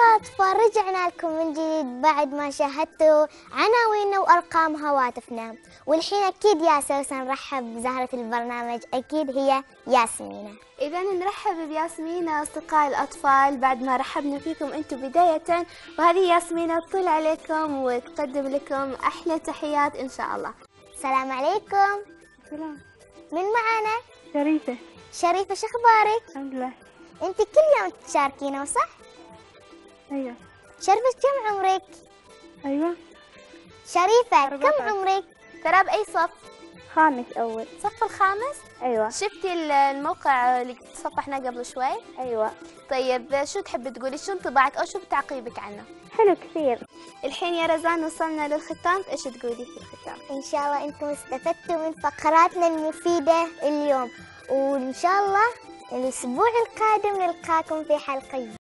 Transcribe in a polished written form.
يا أطفال، رجعنا لكم من جديد بعد ما شاهدتوا عناويننا وأرقام هواتفنا. والحين أكيد يا سوسن نرحب بزهرة البرنامج، أكيد هي ياسمينة. إذا نرحب بياسمينة أصدقاء الأطفال بعد ما رحبنا فيكم أنتم بداية، وهذه ياسمينة تطل عليكم وتقدم لكم أحلى تحيات إن شاء الله. السلام عليكم. سلام. من معنا؟ شريفة. شريفة، شو أخبارك؟ الحمد لله. أنت كل يوم تشاركينا صح؟ أيوة. شريفة كم عمرك؟ أيوة. شريفة 14. كم عمرك؟ ترى بأي صف؟ خامس أول. صف الخامس؟ أيوة. شفتي الموقع اللي تصفحنا قبل شوي؟ أيوة. طيب شو تحبي تقولي؟ شو انطباعك أو شو تعقيبك عنه؟ حلو كثير. الحين يا رزان وصلنا للختام، إيش تقولي في الختام؟ إن شاء الله أنتم استفدتوا من فقراتنا المفيدة اليوم، وإن شاء الله الأسبوع القادم نلقاكم في حلقة